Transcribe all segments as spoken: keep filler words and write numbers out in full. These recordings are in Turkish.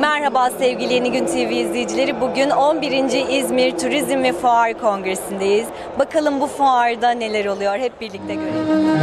Merhaba sevgili Yeni Gün T V izleyicileri. Bugün on birinci İzmir Turizm ve Fuar Kongresi'ndeyiz. Bakalım bu fuarda neler oluyor? Hep birlikte görelim.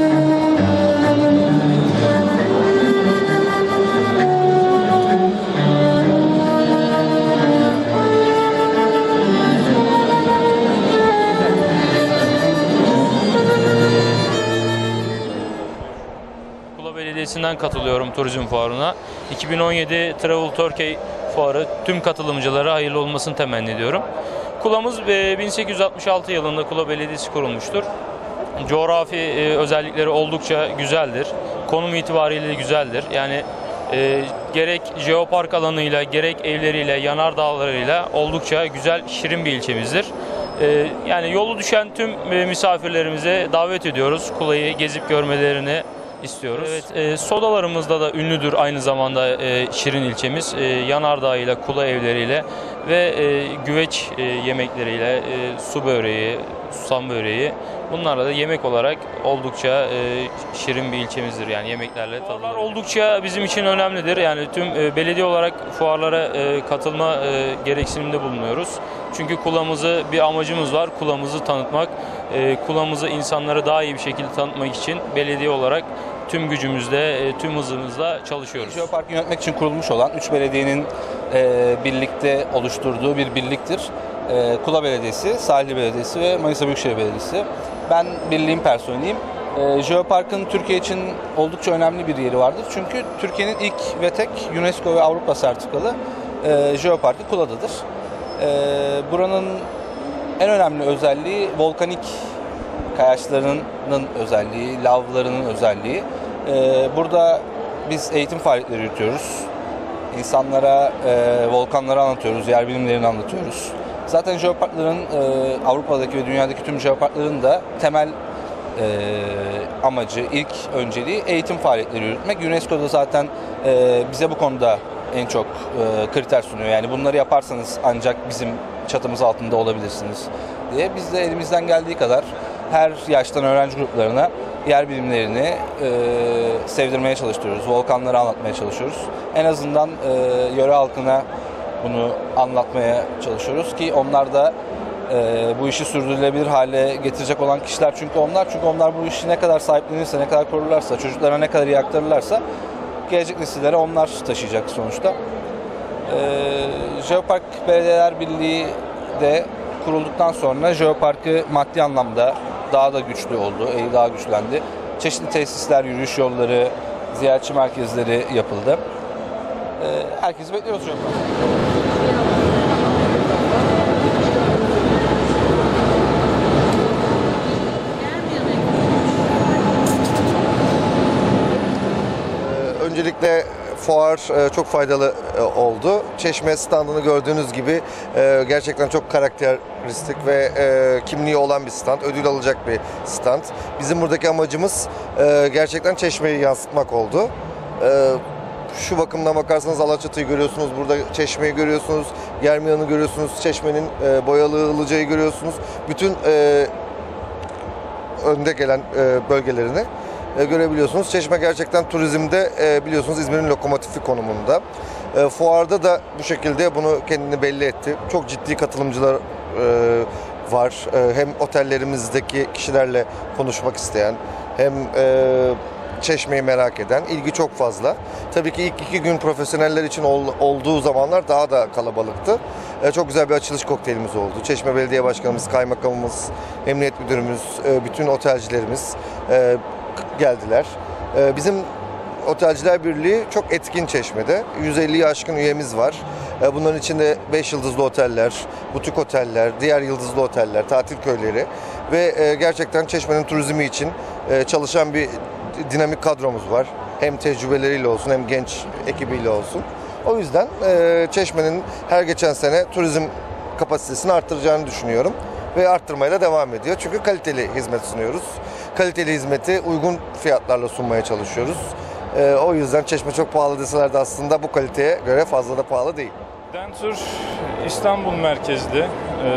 Kula Belediyesi'nden katılıyorum turizm fuarına. iki bin on yedi Travel Turkey fuarı tüm katılımcılara hayırlı olmasını temenni ediyorum. Kula'mız bin sekiz yüz altmış altı yılında Kula Belediyesi kurulmuştur. Coğrafi özellikleri oldukça güzeldir. Konum itibariyle de güzeldir. Yani e, gerek jeopark alanıyla, gerek evleriyle, yanardağlarıyla oldukça güzel, şirin bir ilçemizdir. E, yani yolu düşen tüm misafirlerimize davet ediyoruz. Kula'yı gezip görmelerini istiyoruz. Evet, e, sodalarımızda da ünlüdür aynı zamanda e, şirin ilçemiz. E, yanardağıyla, kula evleriyle ve e, güveç e, yemekleriyle, e, su böreği, susam böreği, bunlarla da yemek olarak oldukça e, şirin bir ilçemizdir. Yani yemeklerle tadılır. Oldukça bizim için önemlidir. Yani tüm e, belediye olarak fuarlara e, katılma e, gereksiniminde bulunuyoruz. Çünkü Kula'mızı bir amacımız var. Kula'mızı tanıtmak, e, Kula'mızı insanlara daha iyi bir şekilde tanıtmak için belediye olarak tüm gücümüzle, e, tüm hızımızla çalışıyoruz. Jeopark'ı yönetmek için kurulmuş olan üç belediyenin e, birlikte oluşturduğu bir birliktir. E, Kula Belediyesi, Sahilli Belediyesi ve Manisa Büyükşehir Belediyesi. Ben birliğin personeliyim. E, Jeopark'ın Türkiye için oldukça önemli bir yeri vardır. Çünkü Türkiye'nin ilk ve tek UNESCO ve Avrupa sertifikalı e, Jeopark'ı Kula'dadır. E, buranın en önemli özelliği volkanik kayaçlarının özelliği, lavlarının özelliği. E, burada biz eğitim faaliyetleri yürütüyoruz. İnsanlara e, volkanları anlatıyoruz, yer bilimlerini anlatıyoruz. Zaten jeoparkların e, Avrupa'daki ve dünyadaki tüm jeoparkların da temel e, amacı, ilk önceliği eğitim faaliyetleri yürütmek. UNESCO'da zaten e, bize bu konuda en çok e, kriter sunuyor. Yani bunları yaparsanız ancak bizim çatımız altında olabilirsiniz diye. Biz de elimizden geldiği kadar her yaştan öğrenci gruplarına yer bilimlerini e, sevdirmeye çalışıyoruz. Volkanları anlatmaya çalışıyoruz. En azından e, yöre halkına bunu anlatmaya çalışıyoruz ki onlar da e, bu işi sürdürülebilir hale getirecek olan kişiler çünkü onlar. Çünkü onlar bu işi ne kadar sahiplenirse, ne kadar korurlarsa, çocuklarına ne kadar iyi aktarırlarsa gelecek nesillere onlar taşıyacak sonuçta. E, Jeopark Belediyeler Birliği de kurulduktan sonra Jeopark'ı maddi anlamda daha da güçlü oldu, eli daha güçlendi. Çeşitli tesisler, yürüyüş yolları, ziyaretçi merkezleri yapıldı. Herkesi bekliyoruz Jeopark. Öncelikle fuar çok faydalı oldu. Çeşme standını gördüğünüz gibi gerçekten çok karakteristik ve kimliği olan bir stand, ödül alacak bir stand. Bizim buradaki amacımız gerçekten Çeşme'yi yansıtmak oldu. Şu bakımdan bakarsanız Alaçatı'yı görüyorsunuz, burada Çeşme'yi görüyorsunuz, Germiyan'ı görüyorsunuz, Çeşme'nin Boyalı Ilıca'yı görüyorsunuz. Bütün önde gelen bölgelerini görebiliyorsunuz. Çeşme gerçekten turizmde biliyorsunuz İzmir'in lokomotifi konumunda. Fuarda da bu şekilde bunu kendini belli etti. Çok ciddi katılımcılar var. Hem otellerimizdeki kişilerle konuşmak isteyen, hem Çeşme'yi merak eden, ilgi çok fazla. Tabii ki ilk iki gün profesyoneller için ol, olduğu zamanlar daha da kalabalıktı. E, çok güzel bir açılış kokteylimiz oldu. Çeşme Belediye Başkanımız, Kaymakamımız, Emniyet Müdürümüz, e, bütün otelcilerimiz e, geldiler. E, bizim Otelciler Birliği çok etkin Çeşme'de. yüz elliyi aşkın üyemiz var. E, bunların içinde beş yıldızlı oteller, butik oteller, diğer yıldızlı oteller, tatil köyleri ve e, gerçekten Çeşme'nin turizmi için e, çalışan bir dinamik kadromuz var. Hem tecrübeleriyle olsun hem genç ekibiyle olsun. O yüzden e, Çeşme'nin her geçen sene turizm kapasitesini arttıracağını düşünüyorum. Ve arttırmaya da devam ediyor. Çünkü kaliteli hizmet sunuyoruz. Kaliteli hizmeti uygun fiyatlarla sunmaya çalışıyoruz. E, o yüzden Çeşme çok pahalı deseler de aslında bu kaliteye göre fazla da pahalı değil. Dentur İstanbul merkezli. Ee,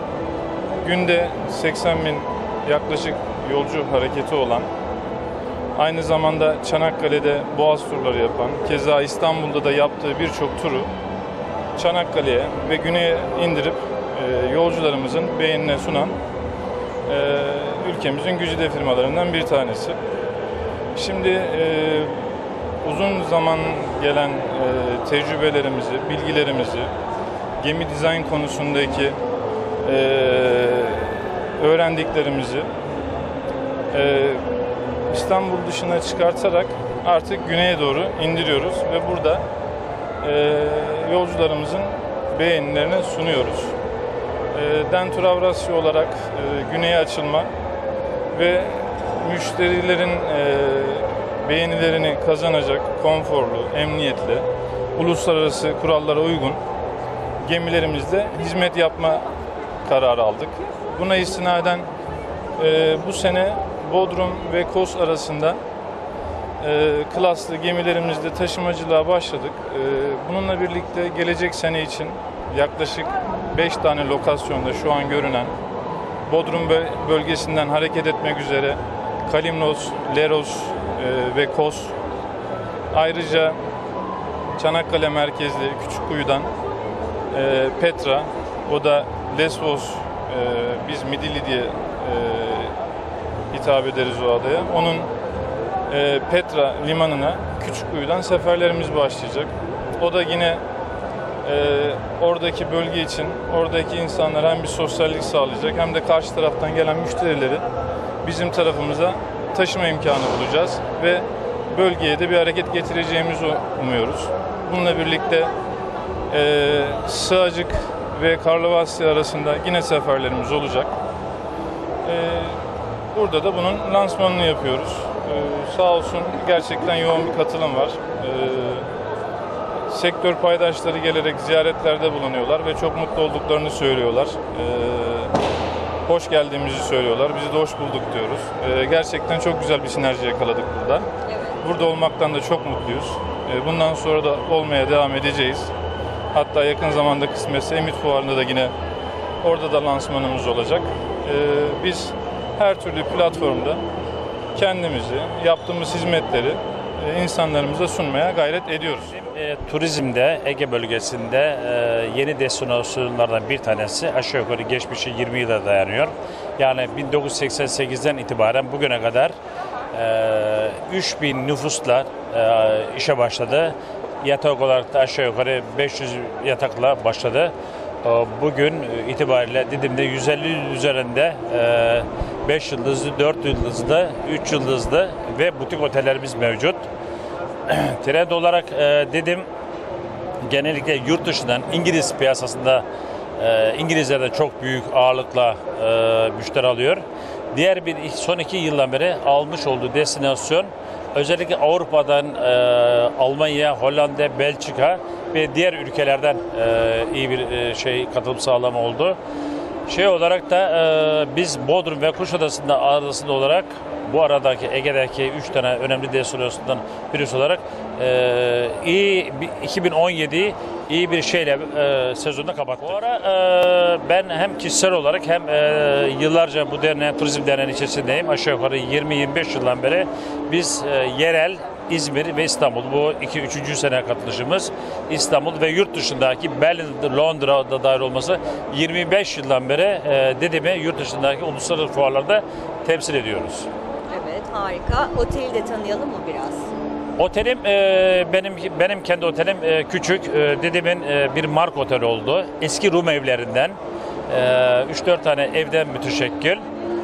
günde seksen bin yaklaşık yolcu hareketi olan Aynı zamanda Çanakkale'de Boğaz turları yapan, keza İstanbul'da da yaptığı birçok turu Çanakkale'ye ve güneye indirip e, yolcularımızın beğenine sunan e, ülkemizin güzide firmalarından bir tanesi. Şimdi e, uzun zaman gelen e, tecrübelerimizi, bilgilerimizi, gemi dizayn konusundaki e, öğrendiklerimizi e, İstanbul dışına çıkartarak artık güneye doğru indiriyoruz ve burada e, yolcularımızın beğenilerini sunuyoruz. E, Dentur Avrasya olarak e, güneye açılma ve müşterilerin e, beğenilerini kazanacak konforlu, emniyetli, uluslararası kurallara uygun gemilerimizde hizmet yapma kararı aldık. Buna istinaden e, bu sene Bodrum ve Kos arasında e, klaslı gemilerimizde taşımacılığa başladık. E, bununla birlikte gelecek sene için yaklaşık beş tane lokasyonda şu an görünen Bodrum bölgesinden hareket etmek üzere Kalimnos, Leros e, ve Kos, ayrıca Çanakkale merkezli Küçükkuyu'dan e, Petra, o da Lesvos, e, biz Midilli diye e, hitap ederiz o adaya. Onun e, Petra limanına Küçükkuyu'dan seferlerimiz başlayacak. O da yine e, oradaki bölge için, oradaki insanlara hem bir sosyallik sağlayacak hem de karşı taraftan gelen müşterileri bizim tarafımıza taşıma imkanı bulacağız ve bölgeye de bir hareket getireceğimizi umuyoruz. Bununla birlikte e, Sığacık ve Karlovasya arasında yine seferlerimiz olacak. E, burada da bunun lansmanını yapıyoruz. E, sağ olsun gerçekten yoğun bir katılım var. E, sektör paydaşları gelerek ziyaretlerde bulunuyorlar ve çok mutlu olduklarını söylüyorlar. E, hoş geldiğimizi söylüyorlar. Bizi de hoş bulduk diyoruz. E, gerçekten çok güzel bir sinerji yakaladık burada. Evet. Burada olmaktan da çok mutluyuz. E, bundan sonra da olmaya devam edeceğiz. Hatta yakın zamanda kısmetse Emit Fuarı'nda da yine orada da lansmanımız olacak. Ee, biz her türlü platformda kendimizi, yaptığımız hizmetleri e, insanlarımıza sunmaya gayret ediyoruz. E, turizmde, Ege bölgesinde e, yeni destinasyonlardan bir tanesi aşağı yukarı geçmişi yirmi yıla dayanıyor. Yani bin dokuz yüz seksen sekizden itibaren bugüne kadar e, üç bin nüfusla e, işe başladı. Yatak olarak da aşağı yukarı beş yüz yatakla başladı. Bugün itibariyle Didim'de yüz elli üzerinde beş yıldızlı, dört yıldızlı, üç yıldızlı ve butik otellerimiz mevcut. Trend olarak Didim genellikle yurt dışından İngiliz piyasasında İngilizlerden çok büyük ağırlıkla müşteri alıyor. Diğer bir son iki yıldan beri almış olduğu destinasyon özellikle Avrupa'dan e, Almanya, Hollanda, Belçika ve diğer ülkelerden e, iyi bir e, şey katılım sağlama oldu. Şey olarak da e, biz Bodrum ve Kuşadası'nda arasında olarak bu aradaki Ege'deki üç tane önemli destinasyondan birisi olarak e, iyi iki bin on yediyi iyi bir şeyle e, sezonda kapattık. Bu ara e, ben hem kişisel olarak hem e, yıllarca bu derneğin, turizm derneğinin içerisindeyim. Aşağı yukarı yirmi yirmi beş yıldan beri biz e, yerel İzmir ve İstanbul, bu iki üçüncü sene katılışımız. İstanbul ve yurt dışındaki Berlin, Londra'da dahil olması yirmi beş yıldan beri e, Didim'i yurt dışındaki uluslararası fuarlarda temsil ediyoruz. Evet, harika. Oteli de tanıyalım mı biraz? Otelim e, benim benim kendi otelim e, küçük. E, Didim'in e, bir mark otel oldu. Eski Rum evlerinden e, üç dört tane evden müteşekkil.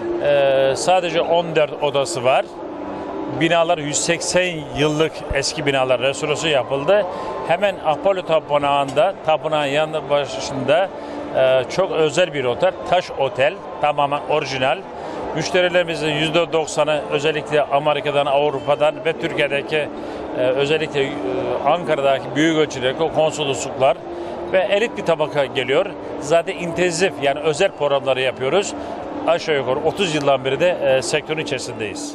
E, sadece on dört odası var. Binalar yüz seksen yıllık eski binalar, restorasyon yapıldı. Hemen Apollo Tapınağı'nda, tapınağın yanı başında e, çok özel bir otel. Taş otel, tamamen orijinal. Müşterilerimizin yüzde doksanı özellikle Amerika'dan, Avrupa'dan ve Türkiye'deki e, özellikle e, Ankara'daki büyük ölçüdeki konsolosluklar ve elit bir tabaka geliyor. Zaten intensif, yani özel programları yapıyoruz. Aşağı yukarı otuz yıldan beri de e, sektörün içerisindeyiz.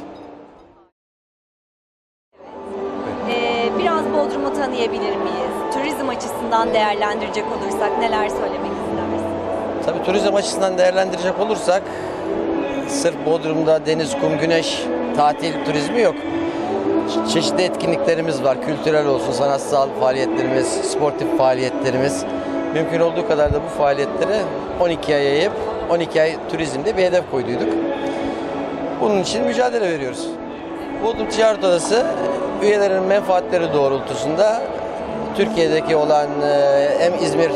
Ee, biraz Bodrum'u tanıyabilir miyiz? Turizm açısından değerlendirecek olursak neler söylemek istersiniz? Tabii turizm açısından değerlendirecek olursak sırf Bodrum'da deniz, kum, güneş, tatil turizmi yok. çeşitli etkinliklerimiz var. Kültürel olsun, sanatsal faaliyetlerimiz, sportif faaliyetlerimiz. Mümkün olduğu kadar da bu faaliyetleri on iki aya yayıp on iki ay turizmde bir hedef koyduyduk. Bunun için mücadele veriyoruz. Bodrum Ticaret Odası üyelerinin menfaatleri doğrultusunda Türkiye'deki olan hem İzmir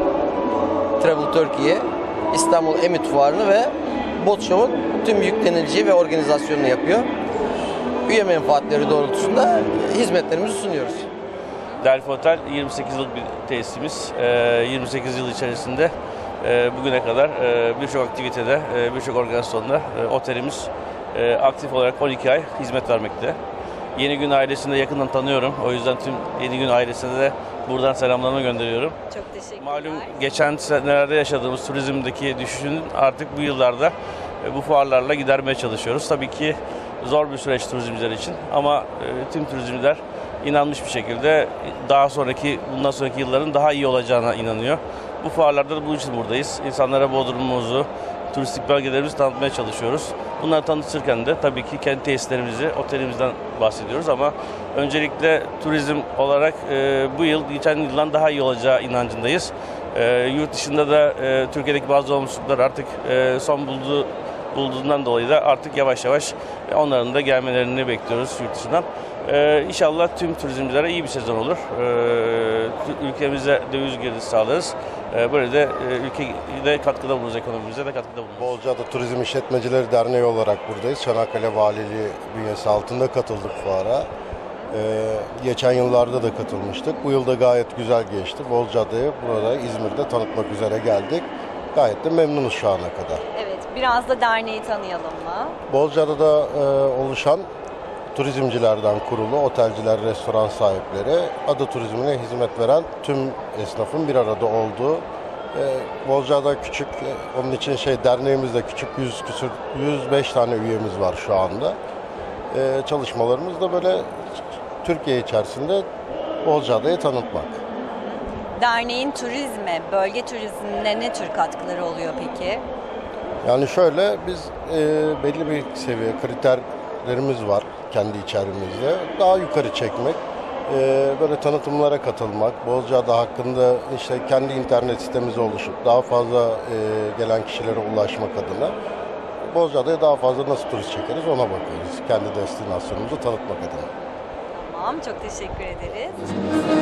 Travel Turkey, İstanbul Emit Fuarı'nı ve Bot Show'un tüm yükleniciyi ve organizasyonunu yapıyor. Üye menfaatleri doğrultusunda hizmetlerimizi sunuyoruz. Delphi Otel yirmi sekiz yıllık bir tesisimiz. yirmi sekiz yıl içerisinde bugüne kadar birçok aktivitede, birçok organizasyonda otelimiz aktif olarak on iki ay hizmet vermekte. Yeni Gün ailesini de yakından tanıyorum. O yüzden tüm Yeni Gün ailesine de buradan selamlarımı gönderiyorum. Çok teşekkürler. Malum geçen senelerde yaşadığımız turizmdeki düşüşün artık bu yıllarda bu fuarlarla gidermeye çalışıyoruz. Tabii ki zor bir süreç turizmciler için ama tüm turizmciler inanmış bir şekilde daha sonraki, bundan sonraki yılların daha iyi olacağına inanıyor. Bu fuarlarda da bunun için buradayız. İnsanlara Bodrum'umuzu, turistik bölgelerimizi tanıtmaya çalışıyoruz. Bunları tanıtırken de tabii ki kendi tesislerimizi, otelimizden bahsediyoruz ama öncelikle turizm olarak e, bu yıl geçen yıldan daha iyi olacağı inancındayız. E, yurt dışında da e, Türkiye'deki bazı olumsuzluklar artık e, son bulduğu, bulduğundan dolayı da artık yavaş yavaş onların da gelmelerini bekliyoruz yurt dışından. Ee, inşallah tüm turizmcilere iyi bir sezon olur. Ee, ülkemize döviz girdisi sağlarız. Ee, böyle de e, ülkede katkıda bulunuruz, ekonomimize de katkıda bulunuruz. Bolca'da Turizm İşletmecileri Derneği olarak buradayız. Çanakkale Valiliği bünyesi altında katıldık fuara. Ee, geçen yıllarda da katılmıştık. Bu yılda gayet güzel geçti. Bolca'dayı burada İzmir'de tanıtmak üzere geldik. Gayet de memnunuz şu ana kadar. Evet, biraz da derneği tanıyalım mı? Bolca'da da e, oluşan turizmcilerden kurulu, otelciler, restoran sahipleri, ada turizmine hizmet veren tüm esnafın bir arada olduğu, e, Bolca'da küçük, e, onun için şey derneğimizde küçük yüz küsür, yüz beş tane üyemiz var şu anda. E, çalışmalarımız da böyle Türkiye içerisinde Bolca'da'yı tanıtmak. Derneğin turizme, bölge turizmine ne tür katkıları oluyor peki? Yani şöyle, biz e, belli bir seviye kriterlerimiz var kendi içerimizde. Daha yukarı çekmek, e, böyle tanıtımlara katılmak, Bolca'da hakkında işte kendi internet sitemizi oluşup daha fazla e, gelen kişilere ulaşmak adına Bolca'da daha fazla nasıl turist çekeriz ona bakıyoruz. Kendi destinasyonumuzu tanıtmak adına. Tamam, çok teşekkür ederiz.